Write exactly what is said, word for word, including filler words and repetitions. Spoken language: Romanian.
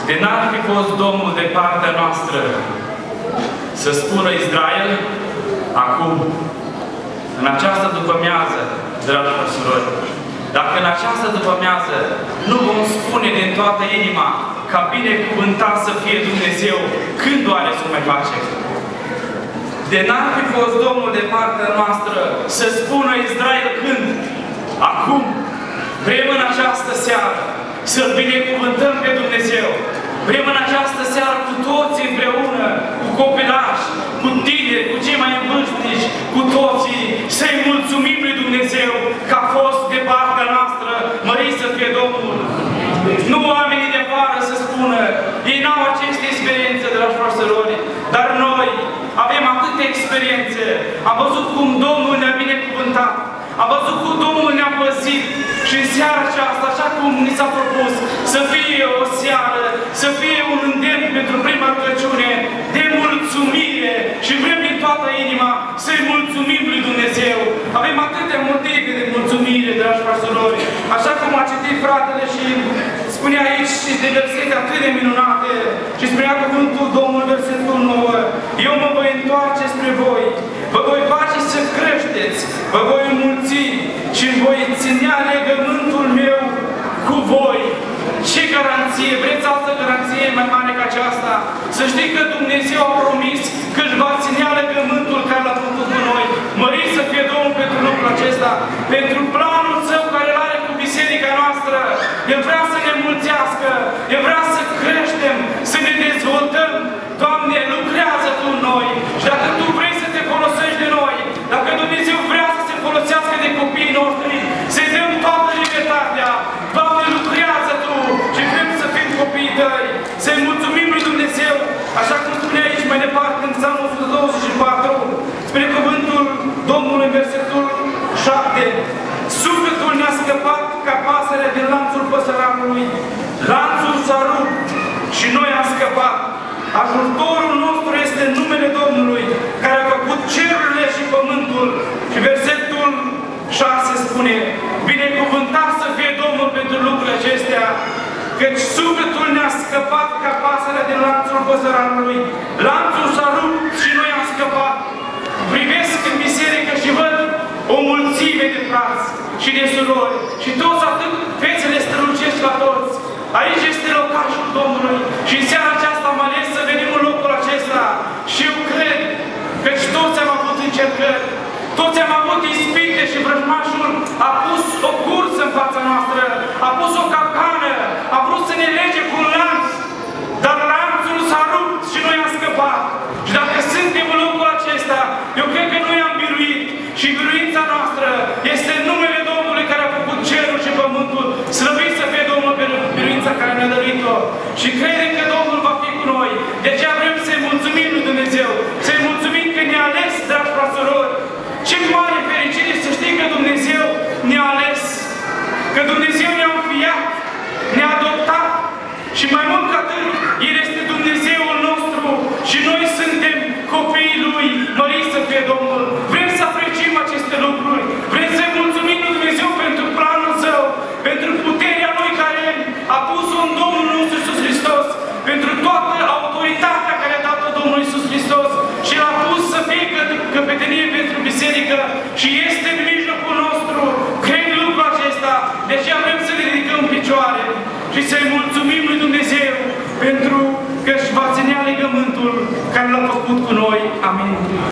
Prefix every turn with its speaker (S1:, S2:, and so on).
S1: de n-ar fi fost Domnul de partea noastră să spună Israel, acum, în această după-amiază, dragi păstori, dacă în această după-amiază nu vom spune din toată inima ca binecuvântat să fie Dumnezeu, când oare să o mai facem? De n-ar fi fost Domnul de partea noastră să spună Israel când? Acum, vrem în această seară să-L binecuvântăm pe Dumnezeu. Vrem în această seară cu toți împreună, cu copilași, cu tineri, cu cei mai vârstnici, cu toții, să-i mulțumim lui Dumnezeu că a fost de partea noastră, mărit să fie Domnul. Nu oamenii de afară să spună, ei n-au aceste experiențe, dragi frățărori, dar noi avem atâtea experiențe. Am văzut cum Domnul ne-a binecuvântat, am văzut cum Domnul ne-a păzit și în seara aceasta, așa cum ni s-a propus, să fie o seară, să fie un îndemn pentru prima rugăciune de mulțumire și vrem din toată inima să-i mulțumim lui Dumnezeu. Avem atâtea motive de mulțumire, dragi păstori, așa cum a citit fratele și spunea aici de versete atât de minunate și spunea cuvântul Domnului, versetul nouă, eu mă voi întoarce spre voi, vă voi face să creșteți, vă voi înmulți și voi ținea legământul meu cu voi. Ce garanție? Vreți altă garanție mai mare ca aceasta? Să știți că Dumnezeu a promis că își va ținea legământul care l-a făcut cu noi. Mărit să fie Domnul pentru lucrul acesta, pentru planul Său care îl are cu biserica noastră. El vrea să ne mulțească, El vrea să creștem, să ne dezvoltăm. Doamne, lucrează Tu în noi și dacă Tu vrei să te folosești de noi, dacă Dumnezeu vrea să se folosească de copiii noștri, să-i dăm toată libertatea. Doamne, lucrează Tu și vrem să fim copiii Tăi. Să-i mulțumim lui Dumnezeu, așa cum spune aici mai departe în Psalmul o sută douăzeci și patru, spre cuvântul Domnului, versetul șapte. Sufletul ne-a scăpat ca pasărea din lanțul păsăranului. Lanțul s-a rupt și noi am scăpat. Ajutorul nostru este numele Domnului, care a făcut cerurile și pământul. Și versetul șase spune, binecuvântat să fie Domnul pentru lucrurile acestea, căci sufletul ne-a scăpat ca pasărea din lanțul păsăranului. Lanțul s-a rupt și noi am scăpat. Privesc în biserică și văd o mulțime de frați și de surori și toți atât fețele strălucesc la toți. Aici este locașul Domnului și în seara aceasta am ales să venim în locul acesta și eu cred că toți am avut încercări, toți am avut ispite și vrăjmașul a pus o cursă în fața noastră, a pus o capcană, a vrut să ne lege cu un lanț, dar lanțul s-a rupt și noi am scăpat. Și dacă suntem în locul acesta, eu cred că noi am biruit și biruința noastră este numele Domnului care a făcut cerul și pământul. Slăvit să fie Domnul pentru biruința care ne-a dăruit-o. Și credem că Domnul va fi cu noi. De aceea vrem să-i mulțumim lui Dumnezeu, să-i mulțumim că ne-a ales, dragi frățărori. Ce mare fericire să știi că Dumnezeu ne-a ales, că Dumnezeu ne-a înfiat, ne-a adoptat și mai mult ca atât, El este Dumnezeul nostru și noi suntem copiii Lui, măriți să fie Domnul. Vrem să apreciem aceste lucruri, vrem să-i mulțumim lui Dumnezeu pentru planul Său, pentru puterea Lui care a pus-o în Domnul nostru Iisus Hristos, pentru toată autoritatea care a dat-o Domnul Iisus Hristos și L-a pus să fie căpetenie pentru biserică și este în mijlocul nostru. Cred lucrul acesta, de aceea vrem să ne ridicăm în picioare și să-i mulțumim lui Dumnezeu pentru că își va ținea legământul care L-a făcut cu noi. Amin.